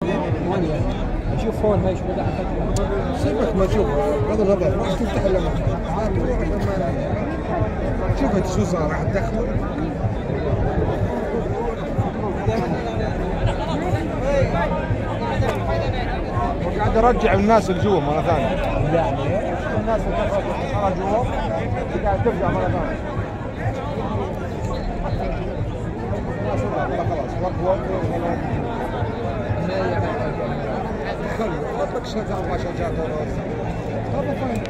ثمانية. شوف فون هاي شو بدها سيبك ما تشوف بغض النظر ما تفتح الا شوفت شو صار راح تدخل. وقاعد ارجع الناس اللي جوا مره ثانيه. يعني الناس اللي خرجوا قاعد ترجع مره ثانيه. خلاص وقف خلي ربك شجع ما شجعته.